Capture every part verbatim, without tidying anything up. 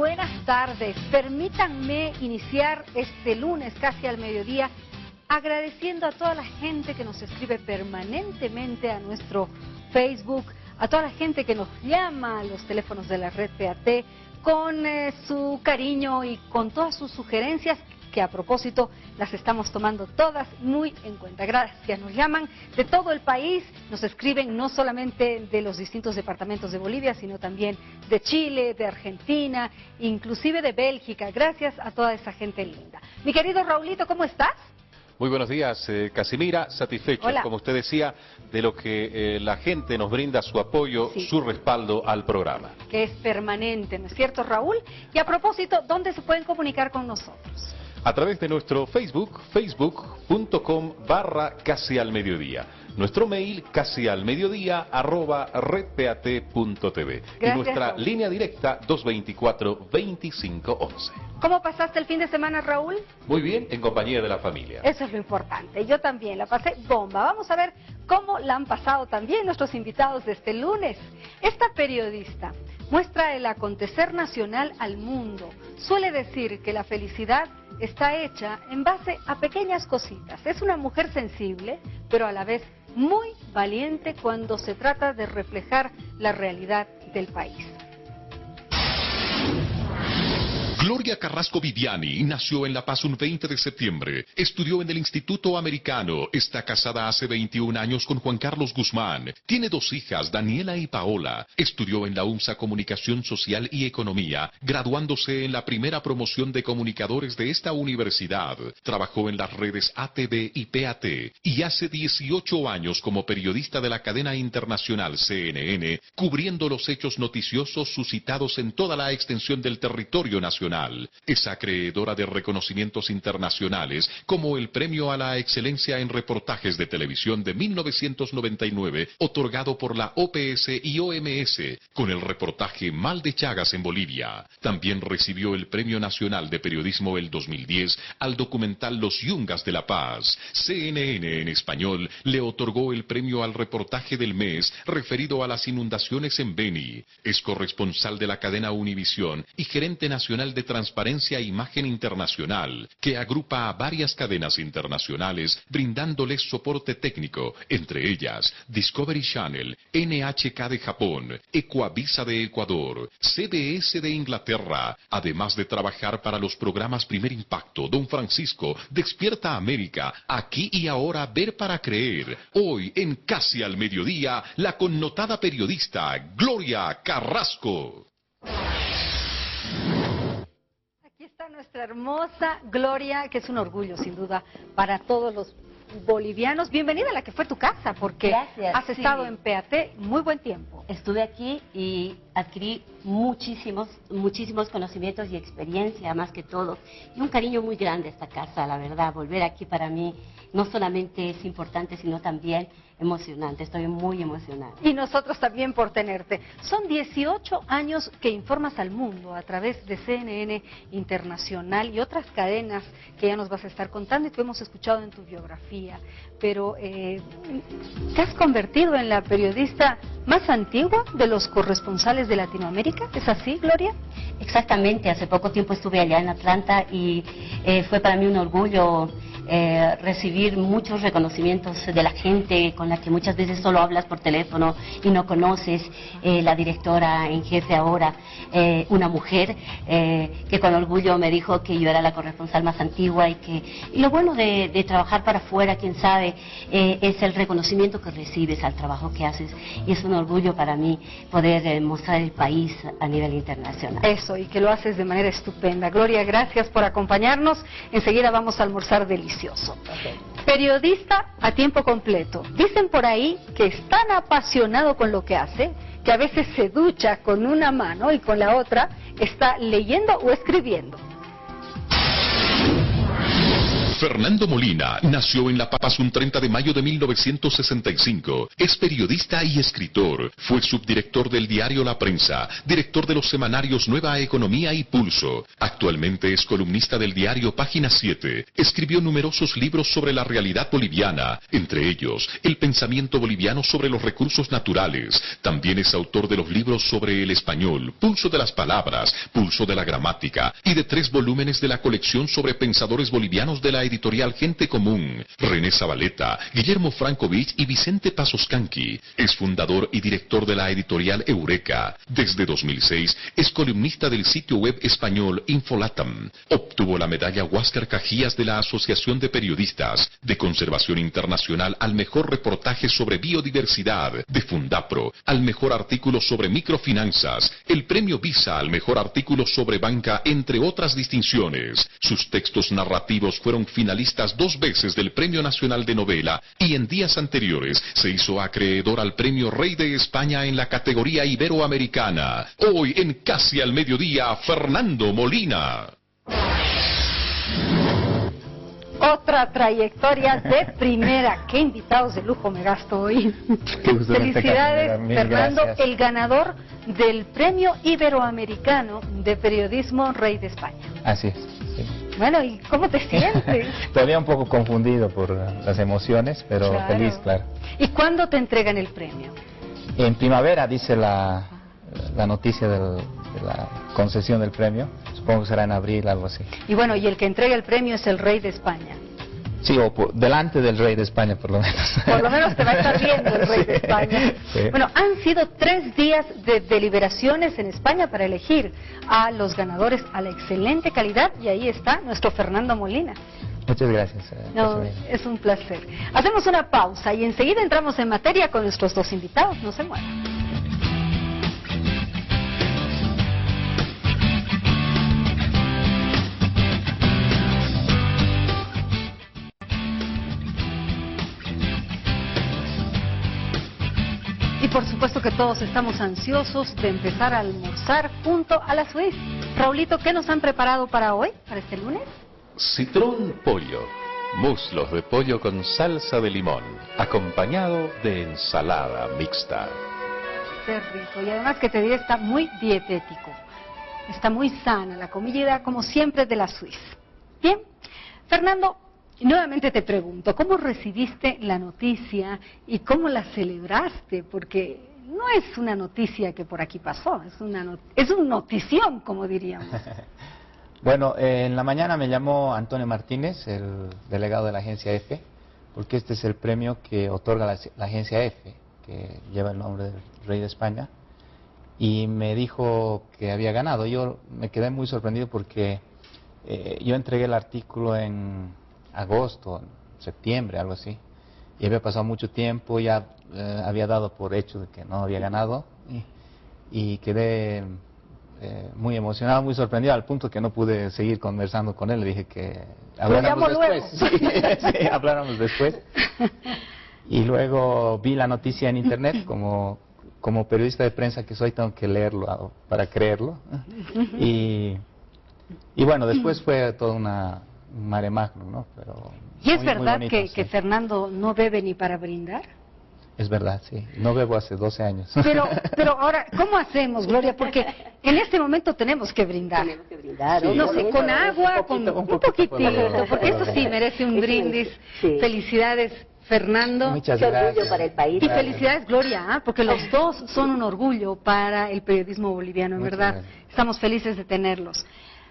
buenas tardes. Permítanme iniciar este lunes casi al mediodía agradeciendo a toda la gente que nos escribe permanentemente a nuestro Facebook, a toda la gente que nos llama a los teléfonos de la red P A T con eh, su cariño y con todas sus sugerencias, que a propósito las estamos tomando todas muy en cuenta. Gracias, nos llaman de todo el país, nos escriben no solamente de los distintos departamentos de Bolivia, sino también de Chile, de Argentina, inclusive de Bélgica. Gracias a toda esa gente linda. Mi querido Raulito, ¿cómo estás? Muy buenos días, eh, Casimira, satisfechos, Hola. como usted decía, de lo que eh, la gente nos brinda su apoyo, Sí. su respaldo al programa. Que es permanente, ¿no es cierto, Raúl? Y a propósito, ¿dónde se pueden comunicar con nosotros? A través de nuestro Facebook, facebook punto com barra casi al mediodía. Nuestro mail, casi al mediodía, arroba redpat punto tv. Y Gracias, nuestra Raúl. línea directa, dos veinticuatro, veinticinco once. ¿Cómo pasaste el fin de semana, Raúl? Muy bien, en compañía de la familia. Eso es lo importante. Yo también la pasé bomba. Vamos a ver cómo la han pasado también nuestros invitados de este lunes. Esta periodista muestra el acontecer nacional al mundo. Suele decir que la felicidad está hecha en base a pequeñas cositas. Es una mujer sensible, pero a la vez muy valiente cuando se trata de reflejar la realidad del país. Gloria Carrasco Viviani nació en La Paz un veinte de septiembre. Estudió en el Instituto Americano. Está casada hace veintiún años con Juan Carlos Guzmán. Tiene dos hijas, Daniela y Paola. Estudió en la UNSA Comunicación Social y Economía, graduándose en la primera promoción de comunicadores de esta universidad. Trabajó en las redes A T V y P A T. Y hace dieciocho años como periodista de la cadena internacional C N N, cubriendo los hechos noticiosos suscitados en toda la extensión del territorio nacional. Es acreedora de reconocimientos internacionales como el Premio a la Excelencia en Reportajes de Televisión de mil novecientos noventa y nueve, otorgado por la O P S y O M S, con el reportaje Mal de Chagas en Bolivia. También recibió el Premio Nacional de Periodismo el dos mil diez al documental Los Yungas de La Paz. C N N en español le otorgó el Premio al Reportaje del Mes referido a las inundaciones en Beni. Es corresponsal de la cadena Univisión y gerente nacional de Transparencia e Imagen Internacional, que agrupa a varias cadenas internacionales brindándoles soporte técnico, entre ellas Discovery Channel, N H K de Japón, Ecuavisa de Ecuador, C B S de Inglaterra, además de trabajar para los programas Primer Impacto, Don Francisco, Despierta América, Aquí y Ahora, Ver para Creer. Hoy, en Casi al Mediodía, la connotada periodista Gloria Carrasco. Aquí está nuestra hermosa Gloria, que es un orgullo sin duda para todos los bolivianos. Bienvenida a la que fue tu casa, porque Gracias, has sí. estado en P A T muy buen tiempo. Estuve aquí y adquirí muchísimos, muchísimos conocimientos y experiencia, más que todo, y un cariño muy grande a esta casa, la verdad. Volver aquí para mí no solamente es importante, sino también emocionante. Estoy muy emocionada. Y nosotros también por tenerte. Son dieciocho años que informas al mundo a través de C N N Internacional y otras cadenas que ya nos vas a estar contando y que hemos escuchado en tu biografía. Pero eh, te has convertido en la periodista más antigua de los corresponsales de Latinoamérica. ¿Es así, Gloria? Exactamente. Hace poco tiempo estuve allá en Atlanta y eh, fue para mí un orgullo Eh, recibir muchos reconocimientos de la gente con la que muchas veces solo hablas por teléfono y no conoces. Eh, la directora en jefe ahora, eh, una mujer eh, que con orgullo me dijo que yo era la corresponsal más antigua y que y lo bueno de, de trabajar para afuera, quién sabe, eh, es el reconocimiento que recibes al trabajo que haces, y es un orgullo para mí poder eh, mostrar el país a nivel internacional. Eso, y que lo haces de manera estupenda. Gloria, gracias por acompañarnos. Enseguida vamos a almorzar delicioso. Okay. Periodista a tiempo completo. Dicen por ahí que es tan apasionado con lo que hace que a veces se ducha con una mano y con la otra está leyendo o escribiendo. Fernando Molina nació en La Paz un treinta de mayo de mil novecientos sesenta y cinco. Es periodista y escritor. Fue subdirector del diario La Prensa, director de los semanarios Nueva Economía y Pulso. Actualmente es columnista del diario Página siete. Escribió numerosos libros sobre la realidad boliviana, entre ellos El pensamiento boliviano sobre los recursos naturales. También es autor de los libros sobre el español, Pulso de las palabras, Pulso de la gramática, y de tres volúmenes de la colección sobre pensadores bolivianos de la editorial Gente Común. René Zabaleta, Guillermo Francovich y Vicente Pasoscanqui. Es fundador y director de la editorial Eureka. Desde dos mil seis es columnista del sitio web español Infolatam. Obtuvo la medalla Huáscar Cajías de la Asociación de Periodistas de Conservación Internacional al mejor reportaje sobre biodiversidad de Fundapro, al mejor artículo sobre microfinanzas, el premio Visa al mejor artículo sobre banca, entre otras distinciones. Sus textos narrativos fueron finalistas dos veces del Premio Nacional de Novela y en días anteriores se hizo acreedor al Premio Rey de España en la categoría iberoamericana. Hoy en Casi al Mediodía, Fernando Molina. Otra trayectoria de primera. Qué invitados de lujo me gasto hoy. Felicidades, Fernando, gracias. El ganador del Premio Iberoamericano de Periodismo Rey de España. Así es. Sí. Bueno, ¿y cómo te sientes? Todavía un poco confundido por las emociones, pero claro. Feliz, claro. ¿Y cuándo te entregan el premio? En primavera, dice la, la noticia del, de la concesión del premio. Supongo que será en abril, algo así. Y bueno, y el que entrega el premio es el Rey de España. Sí, o por, delante del Rey de España, por lo menos. Por lo menos te va a estar viendo el Rey sí, de España. Sí. Bueno, han sido tres días de deliberaciones en España para elegir a los ganadores a la excelente calidad, y ahí está nuestro Fernando Molina. Muchas gracias. Eh, no, es un placer. Hacemos una pausa y enseguida entramos en materia con nuestros dos invitados. No se muevan. Y por supuesto que todos estamos ansiosos de empezar a almorzar junto a la Suisse. Raulito, ¿qué nos han preparado para hoy, para este lunes? Citrón pollo, muslos de pollo con salsa de limón, acompañado de ensalada mixta. Qué rico, y además que te diré, está muy dietético. Está muy sana la comida, como siempre, de la Suisse. Bien, Fernando, nuevamente te pregunto, ¿cómo recibiste la noticia y cómo la celebraste? Porque no es una noticia que por aquí pasó, es una not es un notición, como diríamos. Bueno, eh, en la mañana me llamó Antonio Martínez, el delegado de la agencia EFE, porque este es el premio que otorga la, la agencia EFE, que lleva el nombre del Rey de España, y me dijo que había ganado. Yo me quedé muy sorprendido porque eh, yo entregué el artículo en agosto, septiembre, algo así, y había pasado mucho tiempo, ya eh, había dado por hecho de que no había ganado, y, y quedé eh, muy emocionado, muy sorprendido, al punto que no pude seguir conversando con él. Le dije que habláramos después. Sí, sí, habláramos después. Y luego vi la noticia en internet, como, como periodista de prensa que soy, tengo que leerlo para creerlo, y, y bueno, después fue toda una mare magno, ¿no? Pero ¿y es muy, verdad muy bonito, que, sí. que Fernando no bebe ni para brindar? Es verdad, sí. No bebo hace doce años. Pero, pero ahora, ¿cómo hacemos, Gloria? Porque en este momento tenemos que brindar. Tenemos que brindar. Sí. No sé, con agua, un poquito, con un poquitito, poquitito, porque esto sí merece un brindis. Sí. Felicidades, Fernando. Muchas gracias. Orgullo para el país. Y felicidades, Gloria, ¿eh? Porque los dos son un orgullo para el periodismo boliviano, en Muchas verdad. gracias. Estamos felices de tenerlos.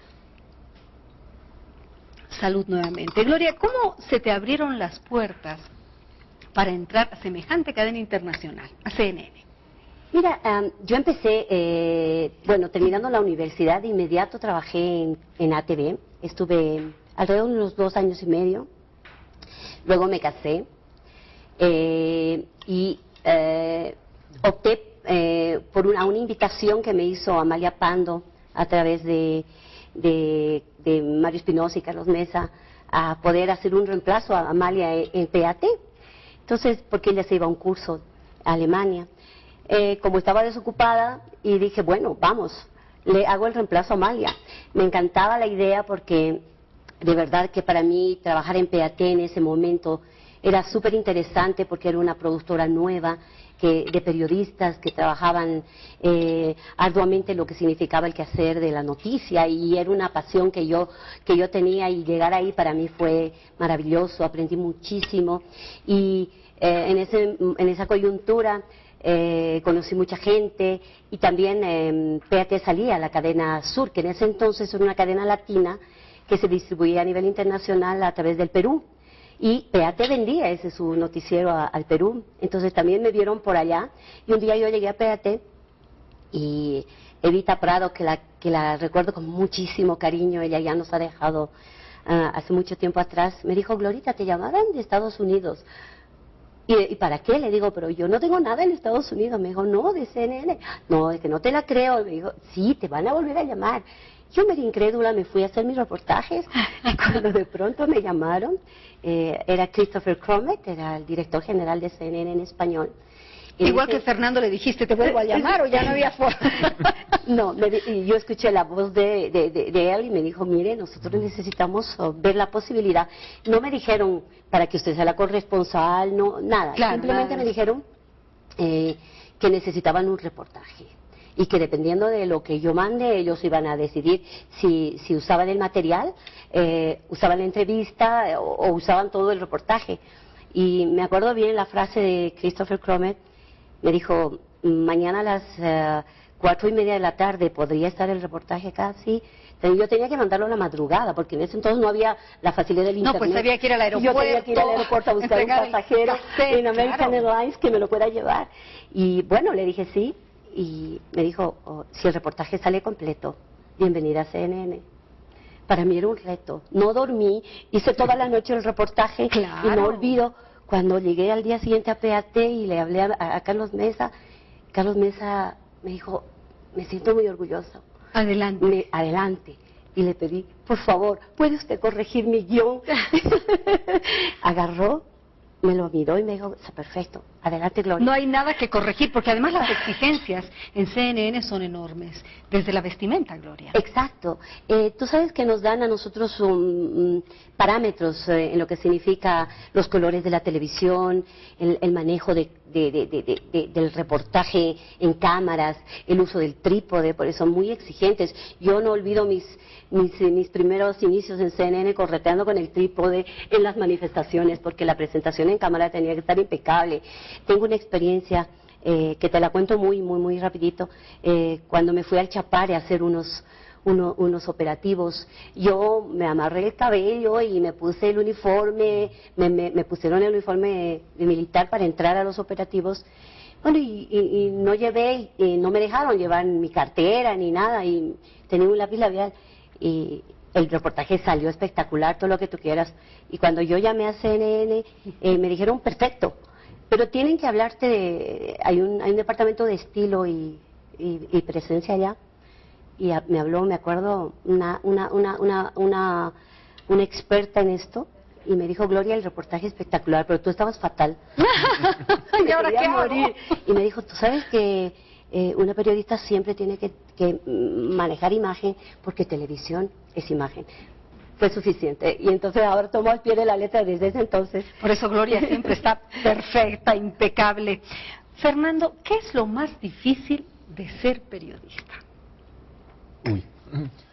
Salud nuevamente. Gloria, ¿cómo se te abrieron las puertas para entrar a semejante cadena internacional, a C N N? Mira, um, yo empecé, eh, bueno, terminando la universidad, de inmediato trabajé en, en A T V, estuve alrededor de unos dos años y medio, luego me casé, eh, y eh, opté eh, por una, una invitación que me hizo Amalia Pando a través de, de, de Mario Espinosa y Carlos Mesa, a poder hacer un reemplazo a Amalia en, en P A T. Entonces, porque ella se iba a un curso a Alemania. Eh, como estaba desocupada, y dije, bueno, vamos, le hago el reemplazo a Amalia. Me encantaba la idea porque de verdad que para mí trabajar en P A T en ese momento era súper interesante porque era una productora nueva que, de periodistas que trabajaban eh, arduamente lo que significaba el quehacer de la noticia, y era una pasión que yo, que yo tenía, y llegar ahí para mí fue maravilloso, aprendí muchísimo, y eh, en, ese, en esa coyuntura eh, conocí mucha gente, y también eh, P A T salía a la cadena Sur, que en ese entonces era una cadena latina que se distribuía a nivel internacional a través del Perú. Y P A T vendía ese su noticiero a, al Perú, entonces también me vieron por allá, y un día yo llegué a P A T y Evita Prado, que la, que la recuerdo con muchísimo cariño, ella ya nos ha dejado uh, hace mucho tiempo atrás, me dijo: Glorita, te llamaban de Estados Unidos. ¿Y, ¿Y para qué? Le digo: pero yo no tengo nada en Estados Unidos. Me dijo: no, de C N N. No, es que no te la creo. Me dijo: sí, te van a volver a llamar. Yo medio incrédula me fui a hacer mis reportajes, y cuando de pronto me llamaron, eh, era Christopher Cromet, era el director general de C N N en español. Y Igual dije, que Fernando le dijiste: ¿te vuelvo a llamar o ya no había forma? No, me, y yo escuché la voz de, de, de, de él y me dijo: mire, nosotros necesitamos uh, ver la posibilidad. No me dijeron para que usted sea la corresponsal, no, nada. Claro, Simplemente nada. me dijeron eh, que necesitaban un reportaje, y que dependiendo de lo que yo mande, ellos iban a decidir si, si usaban el material, eh, usaban la entrevista eh, o, o usaban todo el reportaje. Y me acuerdo bien la frase de Christopher Cromet. Me dijo: mañana a las uh, cuatro y media de la tarde podría estar el reportaje acá. Sí. Yo tenía que mandarlo a la madrugada, porque en ese entonces no había la facilidad del internet. No, pues había que ir al aeropuerto. Yo tenía que ir al aeropuerto a buscar un pasajero en American claro. Airlines que me lo pueda llevar. Y bueno, le dije sí, y me dijo: oh, si el reportaje sale completo, bienvenida a C N N. Para mí era un reto. No dormí, hice toda la noche el reportaje, Claro. y no olvido cuando llegué al día siguiente a P A T y le hablé a, a Carlos Mesa. Carlos Mesa me dijo: me siento muy orgulloso. Adelante. Me, adelante. Y le pedí: por favor, ¿puede usted corregir mi guión? Agarró, me lo miró y me dijo: está perfecto, adelante, Gloria. No hay nada que corregir, porque además las exigencias en C N N son enormes, desde la vestimenta, Gloria. Exacto. Eh, tú sabes que nos dan a nosotros um, um, parámetros eh, en lo que significa los colores de la televisión, el, el manejo de, de, de, de, de, de, del reportaje en cámaras, el uso del trípode, por eso son muy exigentes. Yo no olvido mis, mis, mis primeros inicios en C N N correteando con el trípode en las manifestaciones, porque la presentación en cámara tenía que estar impecable. Tengo una experiencia eh, que te la cuento muy, muy, muy rapidito. Eh, cuando me fui al Chapare a hacer unos, uno, unos operativos, yo me amarré el cabello y me puse el uniforme, me, me, me pusieron el uniforme de militar para entrar a los operativos. Bueno, y, y, y no llevé, y no me dejaron llevar mi cartera ni nada, y tenía un lápiz labial, y el reportaje salió espectacular, todo lo que tú quieras. Y cuando yo llamé a C N N, eh, me dijeron: perfecto, pero tienen que hablarte de... Hay un, hay un departamento de estilo y, y, y presencia allá. Y a, me habló, me acuerdo, una, una, una, una, una, una experta en esto, y me dijo: Gloria, el reportaje es espectacular, pero tú estabas fatal. ¿Y ahora qué hago? morir. Y me dijo: tú sabes que eh, una periodista siempre tiene que, que manejar imagen, porque televisión es imagen. Fue suficiente, y entonces ahora tomo al pie de la letra desde ese entonces. Por eso Gloria siempre está perfecta, impecable. Fernando, ¿qué es lo más difícil de ser periodista? Uy.